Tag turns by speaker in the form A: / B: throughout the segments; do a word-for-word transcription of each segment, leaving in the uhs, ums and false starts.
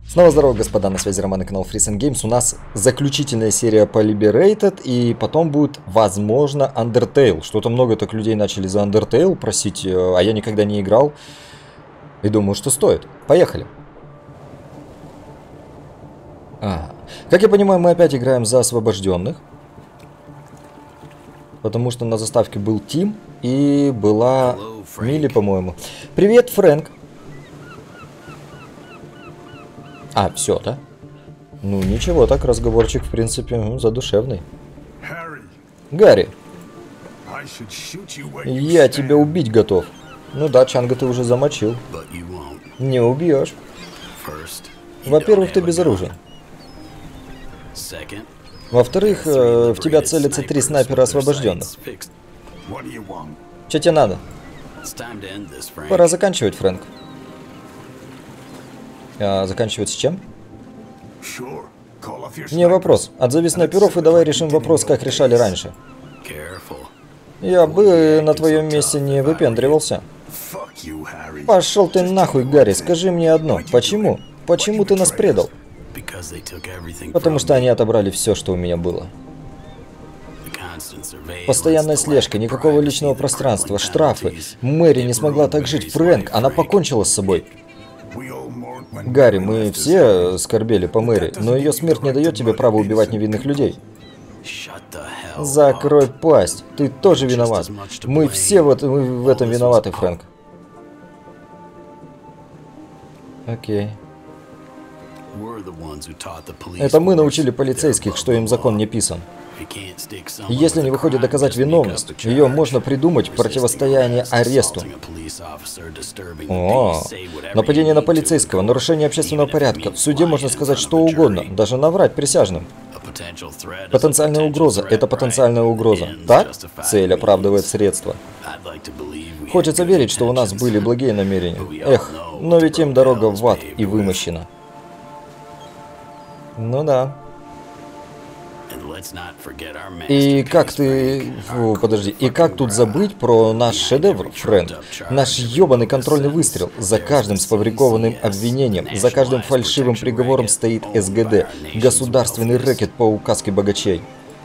A: Снова здорово, господа, на связи Роман и канал Freeze and Games. У нас заключительная серия по Liberated, и потом будет, возможно, Undertale. Что-то много так людей начали за Undertale просить, а я никогда не играл. И думаю, что стоит. Поехали. Ага. Как я понимаю, мы опять играем за освобожденных. Потому что на заставке был Тим и была Милли, по-моему. Привет, Фрэнк. А, все, да? Ну, ничего, так разговорчик, в принципе, ну, задушевный. Гарри, я тебя убить готов. Ну да, Чанга ты уже замочил. Не убьешь. Во-первых, ты безоружен. Во-вторых, э, в тебя целятся три снайпера освобожденных. Че тебе надо? Пора заканчивать, Фрэнк. А заканчивать с чем? Не вопрос. Отзови снайперов и давай решим вопрос, как решали раньше. Я бы на твоем месте не выпендривался. Пошел ты нахуй, Гарри. Скажи мне одно. Почему? Почему ты нас предал? Потому что они отобрали все, что у меня было. Постоянная слежка, никакого личного пространства, штрафы. Мэри не смогла так жить. Фрэнк, она покончила с собой. Гарри, мы все скорбели по Мэри, но ее смерть не дает тебе права убивать невинных людей. Закрой пасть. Ты тоже виноват. Мы все в этом, в этом виноваты, Фрэнк. Окей. Это мы научили полицейских, что им закон не писан. Если не выходит доказать виновность, ее можно придумать противостояние аресту. О, нападение на полицейского, нарушение общественного порядка. В суде можно сказать что угодно, даже наврать присяжным. Потенциальная угроза – это потенциальная угроза. Так? Цель оправдывает средства. Хочется верить, что у нас были благие намерения. Эх, но ведь им дорога в ад и вымощена. Ну да. И как ты... Фу, подожди. И как тут забыть про наш шедевр, Фрэнк? Наш ёбаный контрольный выстрел. За каждым сфабрикованным обвинением, за каждым фальшивым приговором стоит эс гэ дэ. Государственный рэкет по указке богачей.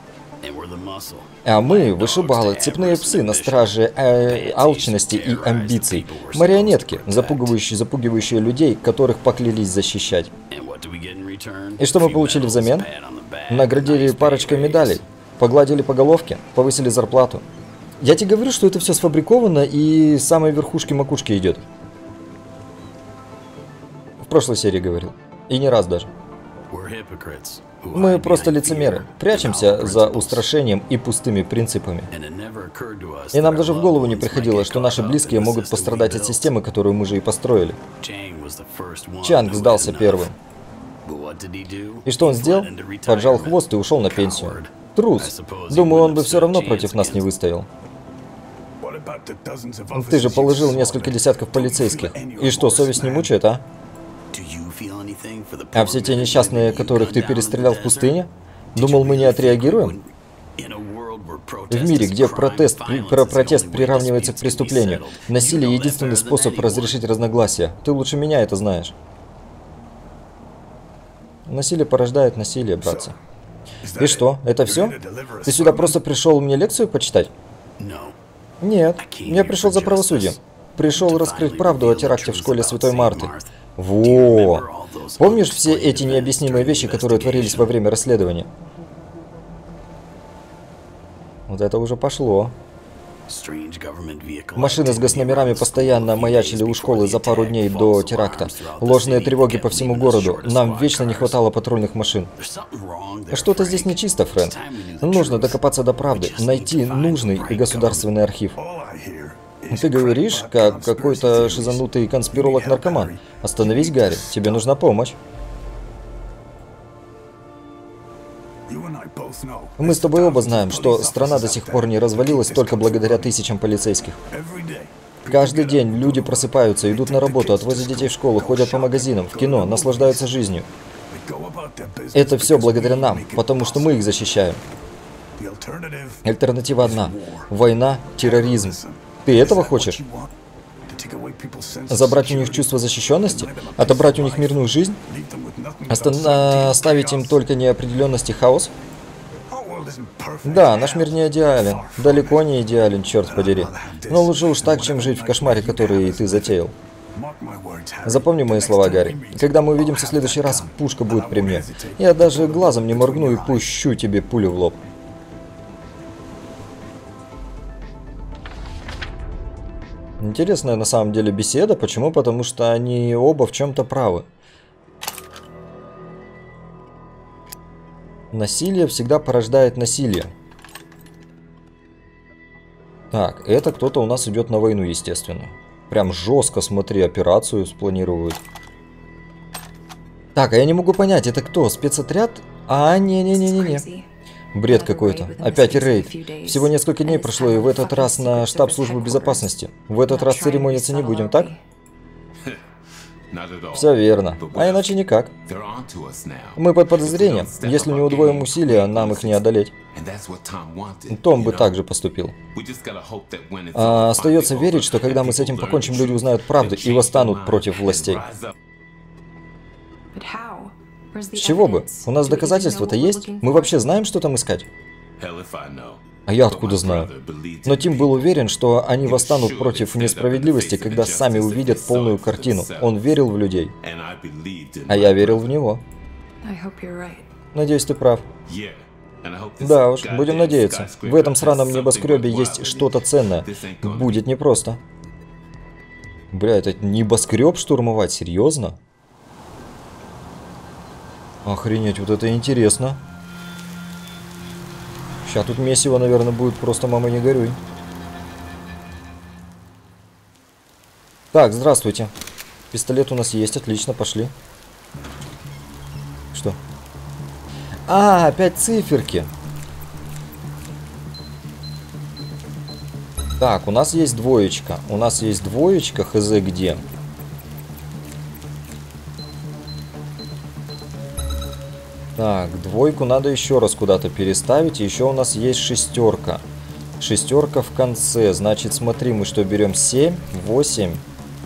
A: А мы, вышибалы, цепные псы на страже э, алчности и амбиций. Марионетки, запугивающие, запугивающие людей, которых поклялись защищать. И что мы получили взамен? Наградили парочкой медалей, погладили по головке, повысили зарплату. Я тебе говорю, что это все сфабриковано и с самой верхушки макушки идет. В прошлой серии говорил. И не раз даже. Мы просто лицемеры, прячемся за устрашением и пустыми принципами. И нам даже в голову не приходило, что наши близкие могут пострадать от системы, которую мы же и построили. Чанг сдался первым. И что он сделал? Поджал хвост и ушел на пенсию. Трус. Думаю, он бы все равно против нас не выстоял. Ты же положил несколько десятков полицейских. И что, совесть не мучает, а? А все те несчастные, которых ты перестрелял в пустыне? Думал, мы не отреагируем? В мире, где протест, при, про протест приравнивается к преступлению, насилие — единственный способ разрешить разногласия. Ты лучше меня это знаешь. Насилие порождает насилие, братцы. И что, это все? Ты сюда просто пришел мне лекцию почитать? Нет, я пришел за правосудием. Пришел раскрыть правду о теракте в школе Святой Марты. Во! Помнишь все эти необъяснимые вещи, которые творились во время расследования? Вот это уже пошло. Машины с госномерами постоянно маячили у школы за пару дней до теракта. Ложные тревоги по всему городу. Нам вечно не хватало патрульных машин. Что-то здесь нечисто, Фрэнк. Нужно докопаться до правды, найти нужный и государственный архив. Ты говоришь, как какой-то шизанутый конспиролог-наркоман. Остановись, Гарри, тебе нужна помощь. Мы с тобой оба знаем, что страна до сих пор не развалилась только благодаря тысячам полицейских. Каждый день люди просыпаются, идут на работу, отвозят детей в школу, ходят по магазинам, в кино, наслаждаются жизнью. Это все благодаря нам, потому что мы их защищаем. Альтернатива одна. Война, терроризм. Ты этого хочешь? Забрать у них чувство защищенности? Отобрать у них мирную жизнь? Оста- оставить им только неопределенность и хаос? Да, наш мир не идеален. Далеко не идеален, черт подери. Но лучше уж так, чем жить в кошмаре, который ты затеял. Запомни мои слова, Гарри. Когда мы увидимся в следующий раз, пушка будет при мне. Я даже глазом не моргну и пущу тебе пулю в лоб. Интересная на самом деле беседа. Почему? Потому что они оба в чем-то правы. Насилие всегда порождает насилие. Так, это кто-то у нас идет на войну, естественно. Прям жестко, смотри, операцию спланируют. Так, а я не могу понять, это кто? Спецотряд? А, не-не-не-не-не. Бред какой-то. Опять рейд. Всего несколько дней прошло, и в этот раз на штаб службы безопасности. В этот раз церемониться не будем, так? Все верно. А иначе никак. Мы под подозрением. Если не удвоим усилия, нам их не одолеть. Том бы так же поступил. А остается верить, что когда мы с этим покончим, люди узнают правду и восстанут против властей. С чего бы? У нас доказательства-то есть? Мы вообще знаем, что там искать? А я откуда знаю? Но Тим был уверен, что они восстанут против несправедливости, когда сами увидят полную картину. Он верил в людей. А я верил в него. Надеюсь, ты прав. Да уж, будем надеяться. В этом сраном небоскребе есть что-то ценное. Будет непросто. Бля, это небоскреб штурмовать? Серьезно? Охренеть, вот это интересно. Сейчас тут месиво, наверное, будет просто мама не горюй. Так, здравствуйте. Пистолет у нас есть, отлично, пошли. Что? А, опять циферки. Так, у нас есть двоечка. У нас есть двоечка, хз где. Так, двойку надо еще раз куда-то переставить. И еще у нас есть шестерка. Шестерка в конце. Значит, смотри, мы что берем? семь, восемь.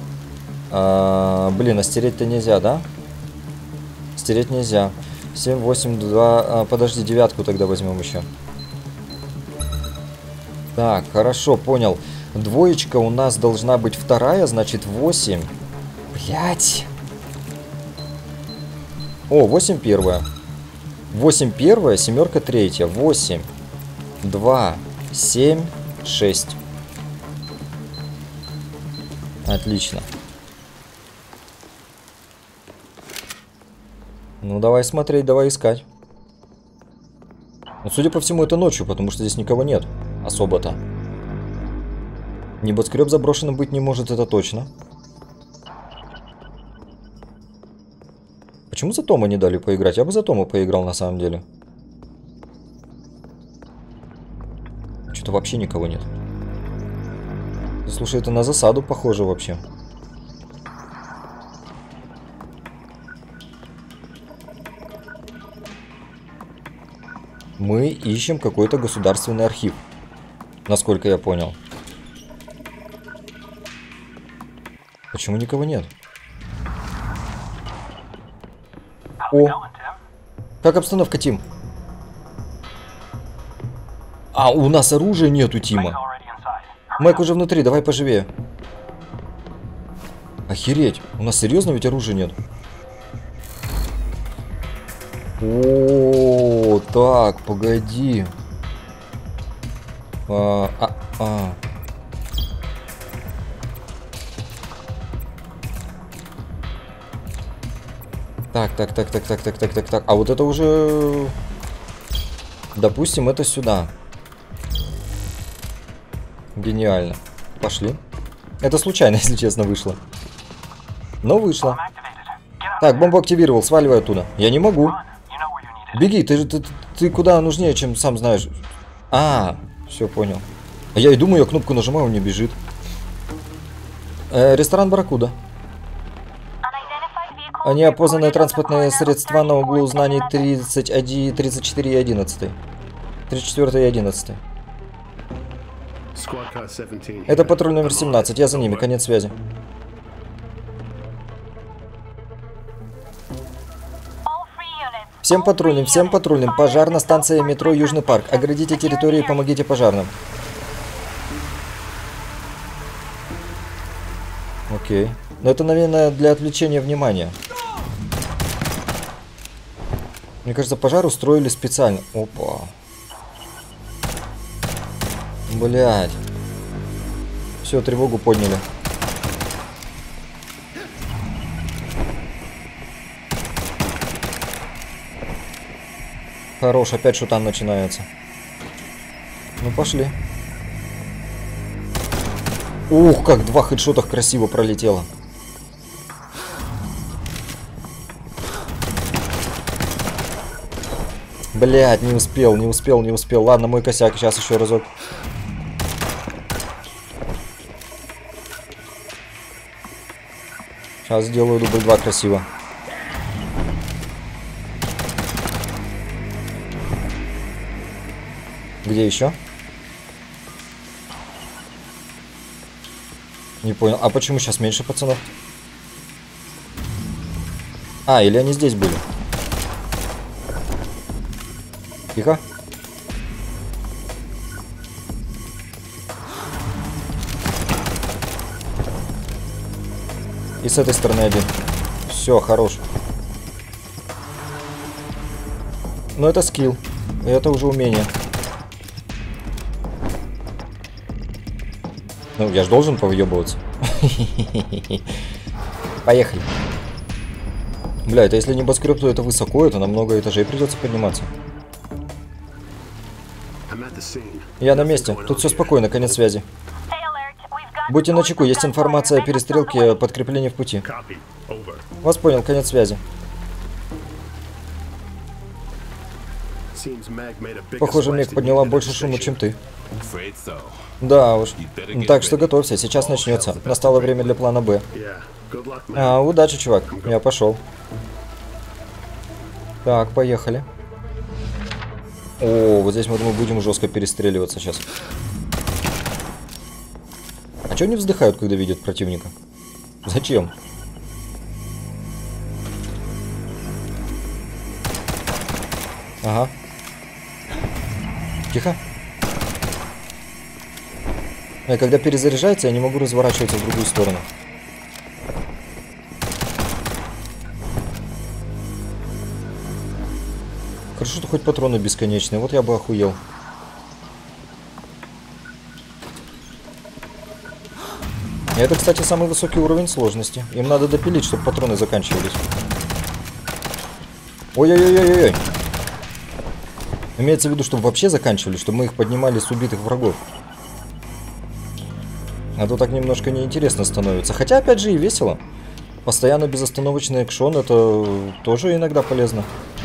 A: А, блин, а стереть-то нельзя, да? Стереть нельзя. семь, восемь, два... А, подожди, девятку тогда возьмем еще. Так, хорошо, понял. Двоечка у нас должна быть вторая, значит восемь. Блять. О, восемь первая. восемь первая, семерка третья. восемь, два, семь, шесть. Отлично. Ну, давай смотреть, давай искать. Ну, судя по всему, это ночью, потому что здесь никого нет. Особо-то. Небоскреб заброшенным быть не может, это точно. Почему за Тома не дали поиграть? Я бы за Тома поиграл на самом деле. Что-то вообще никого нет. Слушай, это на засаду похоже вообще. Мы ищем какой-то государственный архив. Насколько я понял. Почему никого нет? О! Как обстановка, Тим? А, у нас оружия нету, Тима. Майк уже внутри, давай поживее. Охереть, у нас серьезно ведь оружия нет? О, так, погоди. А, а, а. Так, так, так, так, так, так, так, так, так. А вот это уже... Допустим, это сюда. Гениально. Пошли. Это случайно, если честно, вышло. Но вышло. Так, бомбу активировал, сваливай оттуда. Я не могу. Беги, ты же ты, ты куда нужнее, чем сам знаешь. А, все понял. А я и думаю, я кнопку нажимаю, он не бежит. Э, ресторан Барракуда. Неопознанные транспортные средства на углу зданий тридцать один, тридцать четыре и одиннадцать. тридцать четыре и одиннадцать. Это патруль номер семнадцать, я за ними, конец связи. Всем патрульным, всем патрульным, пожар на станции метро Южный парк. Оградите территорию и помогите пожарным. Окей. Но это, наверное, для отвлечения внимания. Мне кажется, пожар устроили специально. Опа. Блядь. Все, тревогу подняли. Хорош, опять шутан начинается. Ну, пошли. Ух, как два хедшота красиво пролетело. Блядь, не успел, не успел, не успел. Ладно, мой косяк, сейчас еще разок. Сейчас сделаю дубль два красиво. Где еще? Не понял. А почему сейчас меньше пацанов? А, или они здесь были? Тихо. И с этой стороны один. Все, хорош. Но это скилл. Это уже умение. Ну, я же должен повъебываться. Поехали. Бля, это если небоскреб, то это высоко, это на много этажей придется подниматься. Я на месте. Тут все спокойно, конец связи. Будьте начеку, есть информация о перестрелке, подкрепление в пути. Вас понял, конец связи. Похоже, Мэг подняла больше шума, чем ты. Да уж. Так что готовься, сейчас начнется. Настало время для плана Б. А, удачи, чувак. Я пошел. Так, поехали. О, вот здесь мы, думаю, будем жестко перестреливаться сейчас. А чё они вздыхают, когда видят противника? Зачем? Ага. Тихо. И когда перезаряжается, я не могу разворачиваться в другую сторону. Хорошо, что хоть патроны бесконечные. Вот я бы охуел. И это, кстати, самый высокий уровень сложности. Им надо допилить, чтобы патроны заканчивались. Ой-ой-ой-ой-ой. Имеется в виду, чтобы вообще заканчивались, чтобы мы их поднимали с убитых врагов. А то так немножко неинтересно становится. Хотя, опять же, и весело. Постоянно безостановочный экшон, это тоже иногда полезно.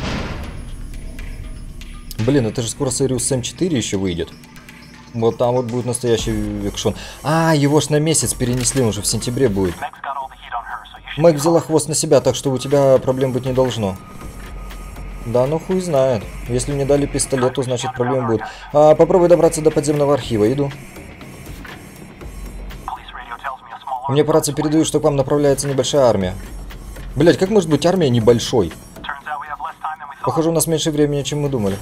A: Блин, это же скоро Serious Сэм четыре еще выйдет. Вот там вот будет настоящий экшон. А, его ж на месяц перенесли, он же в сентябре будет. Мэг взяла хвост на себя, так что у тебя проблем быть не должно. Да, ну хуй знает. Если мне дали пистолет, то значит проблем будет. А, попробуй добраться до подземного архива, иду. Мне по рации передают, что к вам направляется небольшая армия. Блять, как может быть армия небольшой? Похоже, у нас меньше времени, чем мы думали.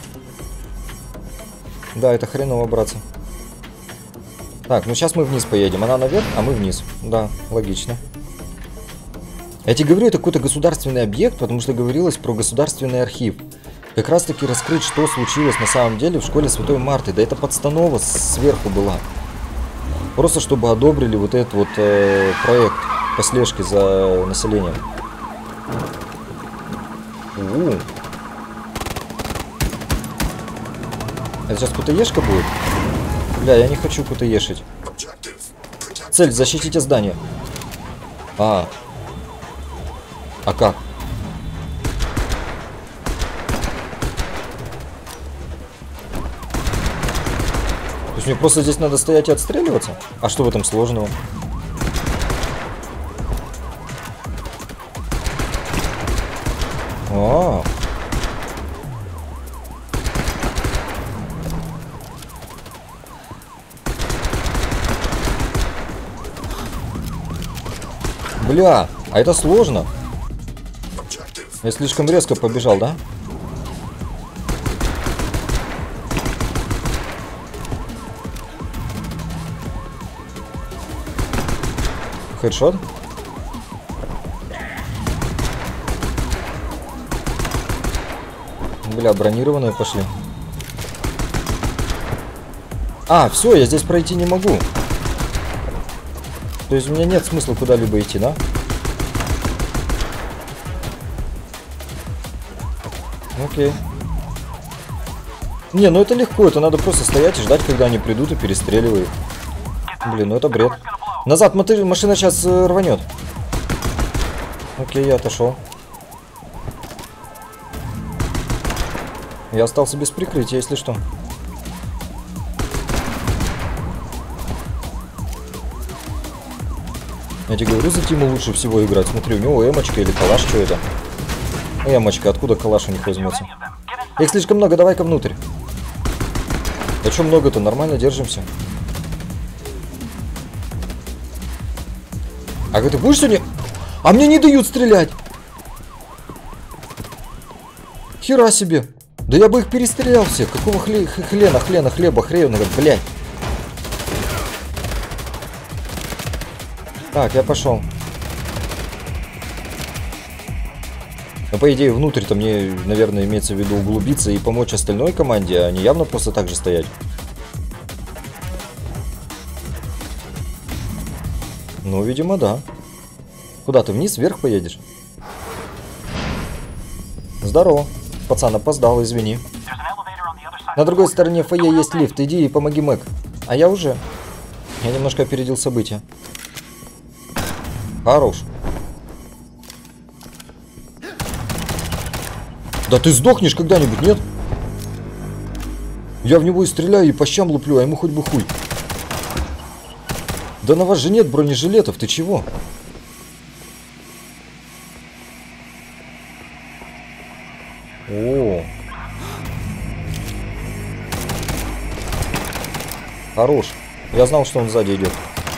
A: Да, это хреново, братцы. Так, ну сейчас мы вниз поедем. Она наверх, а мы вниз. Да, логично. Я тебе говорю, это какой-то государственный объект, потому что говорилось про государственный архив. Как раз таки раскрыть, что случилось на самом деле в школе Святой Марты. Да это подстанова сверху была. Просто чтобы одобрили вот этот вот э, проект по слежке за населением. У-у-у. Это сейчас КТЕшка будет? Бля, я не хочу КТЕшить. Цель, защитите здание. А. А как? То есть мне просто здесь надо стоять и отстреливаться? А что в этом сложного? А. Бля, а это сложно. Я слишком резко побежал, да? Хедшот. Бля, бронированные пошли. А, все, я здесь пройти не могу. То есть у меня нет смысла куда-либо идти, да? Окей. Не, ну это легко, это надо просто стоять и ждать, когда они придут и перестреливают. Блин, ну это бред. Назад, машина сейчас э, рванет. Окей, я отошел. Я остался без прикрытия, если что. Я тебе говорю, за Тиму лучше всего играть. Смотри, у него эмочка или калаш, что это? Эмочка, откуда калаш у них возьмется? Их слишком много, давай-ка внутрь. Да что много-то, нормально держимся. А ты будешь сегодня? А мне не дают стрелять. Хера себе. Да я бы их перестрелял всех. Какого хле... хлена, хлена, хлеба, хрена, блядь. Так, я пошел. Но по идее внутрь-то мне, наверное, имеется в виду углубиться и помочь остальной команде, а не явно просто так же стоять. Ну, видимо, да. Куда ты, вниз, вверх поедешь? Здорово. Пацан опоздал, извини. На другой стороне фойе есть лифт, иди и помоги Мэг. А я уже. Я немножко опередил события. Хорош. Да ты сдохнешь когда-нибудь, нет? Я в него и стреляю, и по щам луплю, а ему хоть бы хуй. Да на вас же нет бронежилетов, ты чего? О. Хорош. Я знал, что он сзади идет.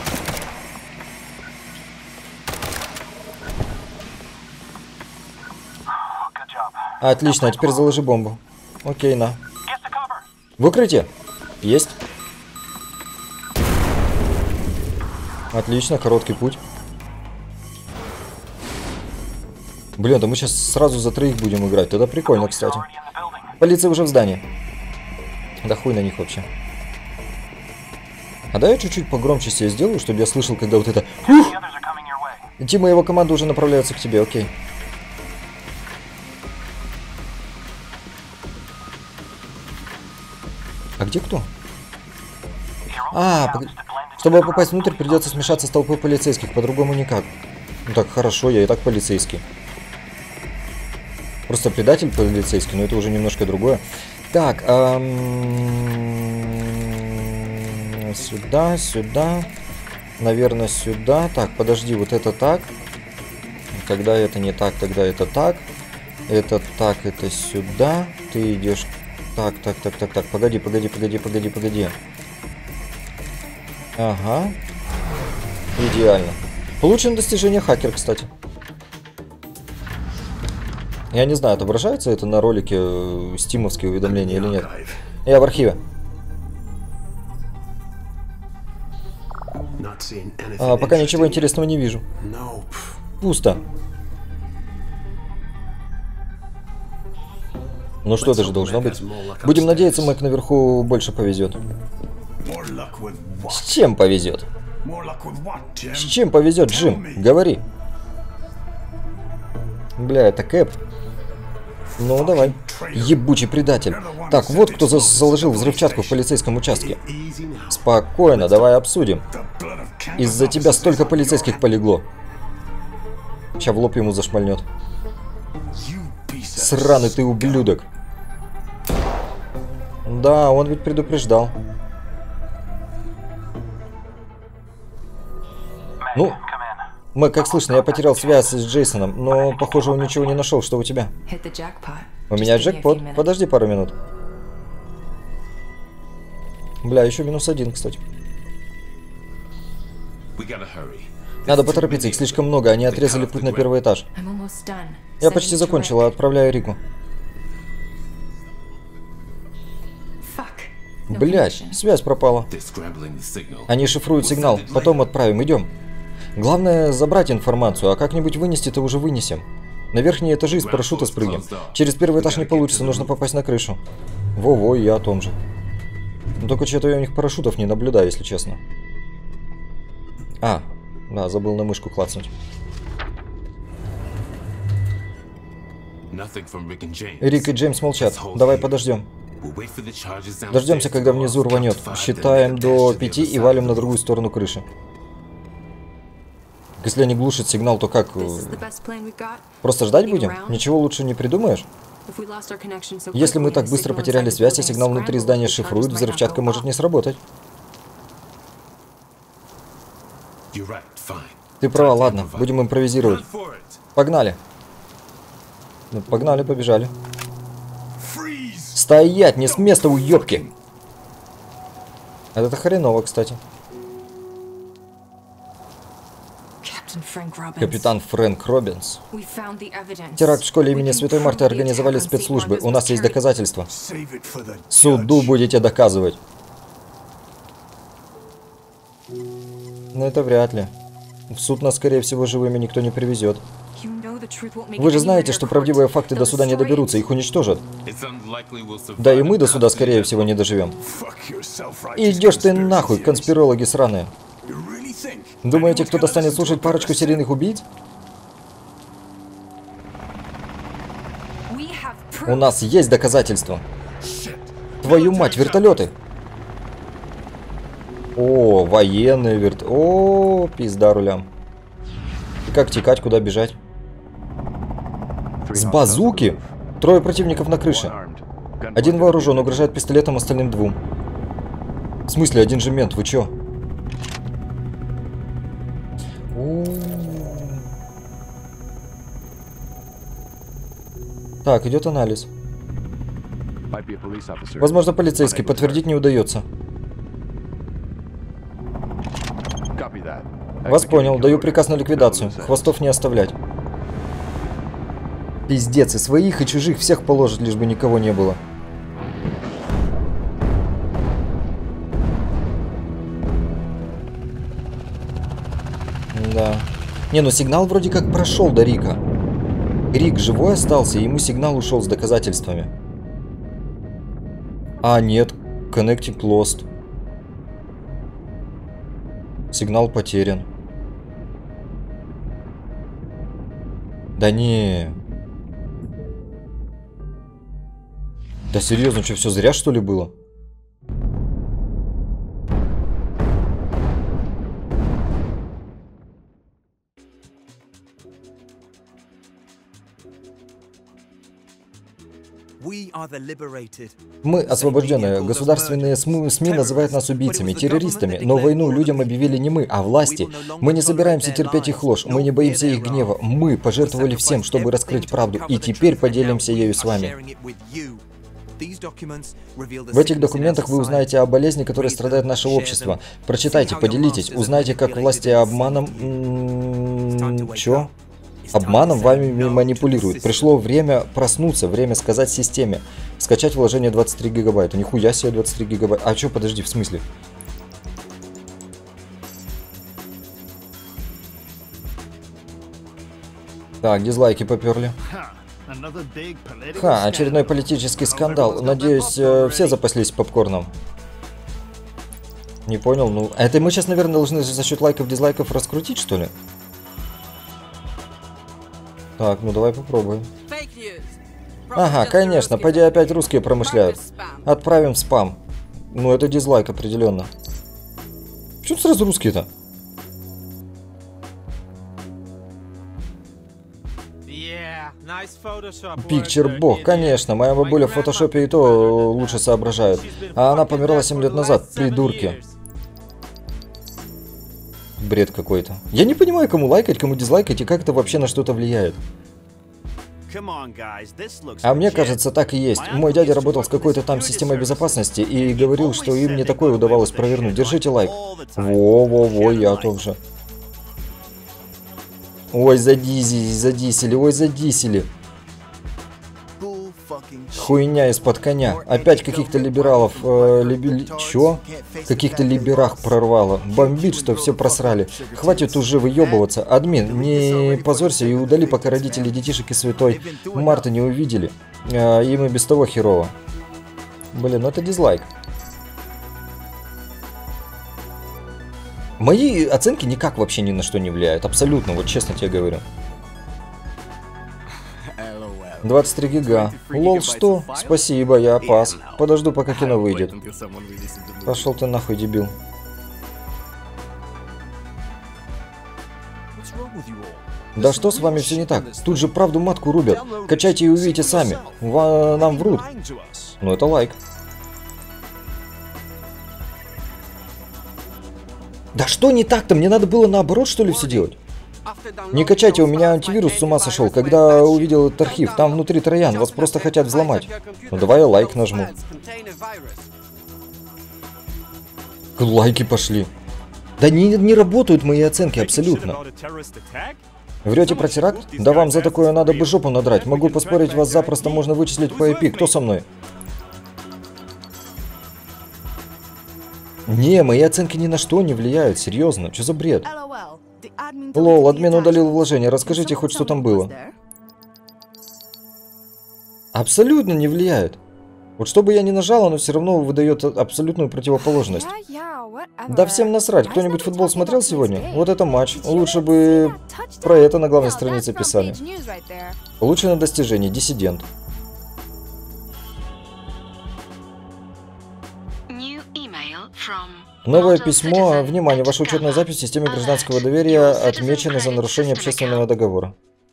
A: Отлично, а теперь заложи бомбу. Окей, на. В укрытие. Есть. Отлично, короткий путь. Блин, да мы сейчас сразу за троих будем играть. Тогда прикольно, кстати. Полиция уже в здании. Да хуй на них вообще. А да я чуть-чуть погромче себе сделаю, чтобы я слышал, когда вот это... Ух! Тима и его команда уже направляются к тебе, окей. А где кто? А, пог... чтобы попасть внутрь, придется смешаться с толпой полицейских, по-другому никак. Ну так, хорошо, я и так полицейский. Просто предатель полицейский, но это уже немножко другое. Так, эм... сюда, сюда. Наверное, сюда. Так, подожди, вот это так. Когда это не так, тогда это так. Это так, это сюда. Ты идешь... Так, так, так, так, так. Погоди, погоди, погоди, погоди, погоди. Ага. Идеально. Получено достижение хакер, кстати. Я не знаю, отображается это на ролике э, стимовские уведомления или нет. Я в архиве. А, пока ничего интересного не вижу. Пусто. Ну что, это же должно быть. Будем надеяться, Мэг наверху больше повезет. С чем повезет? С чем повезет, Джим? Говори. Бля, это Кэп. Ну, давай. Ебучий предатель. Так, вот кто за заложил взрывчатку в полицейском участке. Спокойно, давай обсудим. Из-за тебя столько полицейских полегло. Сейчас в лоб ему зашмальнет. Сраный ты ублюдок. Да, он ведь предупреждал. Ну, Мэг, как слышно, я потерял связь с Джейсоном, но, похоже, он ничего не нашел. Что у тебя? У меня джекпот. Подожди пару минут. Бля, еще минус один, кстати. Надо поторопиться, их слишком много, они отрезали путь на первый этаж. Я почти закончила, отправляю Рику. Блять, связь пропала. Они шифруют сигнал, потом отправим, идем. Главное забрать информацию, а как-нибудь вынести-то уже вынесем. На верхние этажи из парашюта спрыгнем. Через первый этаж не получится, нужно попасть на крышу. Во-во, я о том же. Но только что-то я у них парашютов не наблюдаю, если честно. А, да, забыл на мышку клацнуть. Рик и Джеймс молчат. Давай подождем. Дождемся, когда внизу рванет. Считаем до пяти и валим на другую сторону крыши. Если они глушат сигнал, то как? Просто ждать будем? Ничего лучше не придумаешь? Если мы так быстро потеряли связь, а сигнал внутри здания шифруют, взрывчатка может не сработать. Ты права, ладно, будем импровизировать. Погнали. Ну, погнали, побежали. Стоять, не с места, уёбки! Это хреново, кстати. Капитан Фрэнк Робинс. Теракт в школе имени Святой Марты организовали спецслужбы. У нас есть доказательства. Суду будете доказывать. Но это вряд ли. В суд нас, скорее всего, живыми никто не привезет. Вы же знаете, что правдивые факты до суда не доберутся, их уничтожат. Да и мы до суда, скорее всего, не доживем. Идешь ты нахуй, конспирологи сраные. Думаете, кто-то станет слушать парочку серийных убийц? У нас есть доказательства. Твою мать, вертолеты! О, военные верт... О, пизда рулям. И как текать, куда бежать? С базуки? Трое противников на крыше. Один вооружен, угрожает пистолетом остальным двум. В смысле, один же мент, вы чё? Так, идет анализ. Возможно, полицейский, подтвердить не удается. Вас понял, даю приказ на ликвидацию. Хвостов не оставлять. Пиздец, и своих, и чужих всех положат, лишь бы никого не было. Да. Не, ну сигнал вроде как прошел до Рика. Рик живой остался, и ему сигнал ушел с доказательствами. А, нет. Connecting lost. Сигнал потерян. Да не. Да серьезно, что, все зря, что ли, было? Мы освобожденные. Государственные СМИ называют нас убийцами, террористами, но войну людям объявили не мы, а власти. Мы не собираемся терпеть их ложь, мы не боимся их гнева. Мы пожертвовали всем, чтобы раскрыть правду, и теперь поделимся ею с вами. В этих документах вы узнаете о болезни, которой страдает наше общество. Прочитайте, поделитесь, узнайте, как власти обманом... М-м, чё? Обманом вами манипулируют. Пришло время проснуться, время сказать системе. Скачать вложение двадцать три гигабайта. Нихуя себе двадцать три гигабайта. А чё, подожди, в смысле? Так, дизлайки поперли. Ха, очередной политический скандал. Надеюсь, все запаслись попкорном. Не понял, ну... Это мы сейчас, наверное, должны за счет лайков, дизлайков раскрутить, что ли? Так, ну давай попробуем. Ага, конечно, пойди опять русские промышляют. Отправим в спам. Ну, это дизлайк определенно. Почему сразу русские-то? Пикчер бог, конечно, моя бабуля в фотошопе и то лучше соображает. А она померла семь лет назад, придурки. Бред какой-то. Я не понимаю, кому лайкать, кому дизлайкать и как это вообще на что-то влияет. А мне кажется, так и есть. Мой дядя работал с какой-то там системой безопасности и говорил, что им не такое удавалось провернуть. Держите лайк. Во-во-во, я о том же. Ой, задизи, задисели, ой, задисели. Хуйня из-под коня. Опять каких-то либералов, э, либи... Чё? Каких-то либерах прорвало. Бомбит, что все просрали. Хватит уже выебываться. Админ, не позорься и удали, пока родители детишек и святой Марта не увидели. Э, им и без того херово. Блин, ну это дизлайк. Мои оценки никак вообще ни на что не влияют. Абсолютно, вот честно тебе говорю. двадцать три гига. Лол, что? Спасибо, я пас. Подожду, пока кино выйдет. Пошел ты нахуй, дебил. Да что с вами все не так? Тут же правду матку рубят. Качайте и увидите сами. Ва- нам врут. Ну это лайк. Да что не так-то? Мне надо было наоборот, что ли, все делать? Не качайте, у меня антивирус с ума сошел, когда увидел этот архив. Там внутри троян, вас просто хотят взломать. Ну давай я лайк нажму. Лайки пошли. Да не, не работают мои оценки абсолютно. Врете про теракт? Да вам за такое надо бы жопу надрать. Могу поспорить, вас запросто можно вычислить по ай пи. Кто со мной? Не, мои оценки ни на что не влияют, серьезно. Что за бред? Лол, админ удалил вложение. Расскажите хоть, что там было. Абсолютно не влияет. Вот что бы я ни нажал, оно все равно выдает абсолютную противоположность. Да всем насрать. Кто-нибудь футбол смотрел сегодня? Вот это матч. Лучше бы про это на главной странице писали. Получено достижение. Диссидент. Новое письмо. Внимание, ваша учетная запись в системе гражданского доверия отмечена за нарушение общественного договора.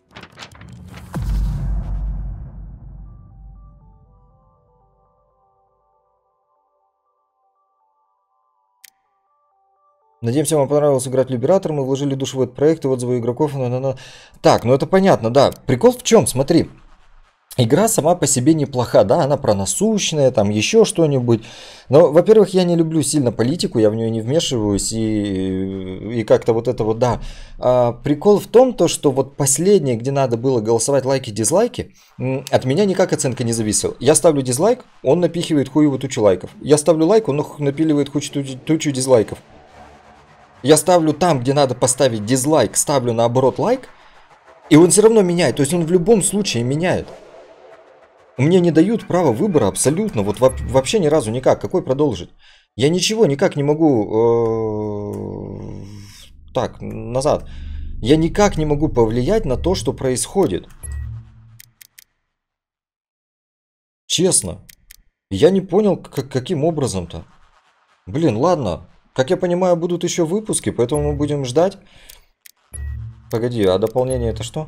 A: Надеемся, вам понравилось играть в Либератор. Мы вложили душу в этот проект и отзывы игроков. На -на -на. Так, ну это понятно, да. Прикол в чем? Смотри. Игра сама по себе неплоха, да, она про насущное, там еще что-нибудь. Но, во-первых, я не люблю сильно политику, я в нее не вмешиваюсь, и, и как-то вот это вот, да. А, прикол в том, то, что вот последнее, где надо было голосовать лайки-дизлайки, от меня никак оценка не зависела. Я ставлю дизлайк, он напихивает хуевую тучу лайков. Я ставлю лайк, он напиливает тучу, тучу дизлайков. Я ставлю там, где надо поставить дизлайк, ставлю наоборот лайк, и он все равно меняет, то есть он в любом случае меняет. Мне не дают права выбора абсолютно, вот вообще ни разу никак. Какой продолжить? Я ничего никак не могу... Так, назад. Я никак не могу повлиять на то, что происходит. Честно. Я не понял, как, каким образом-то. Блин, ладно. Как я понимаю, будут еще выпуски, поэтому мы будем ждать. Погоди, а дополнение это что?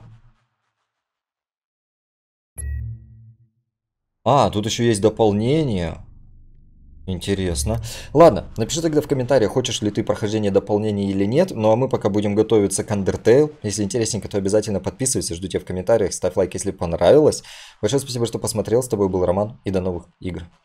A: А, тут еще есть дополнение. Интересно. Ладно, напиши тогда в комментариях, хочешь ли ты прохождение дополнения или нет. Ну а мы пока будем готовиться к Undertale. Если интересненько, то обязательно подписывайся, жду тебя в комментариях, ставь лайк, если понравилось. Большое спасибо, что посмотрел. С тобой был Роман, и до новых игр.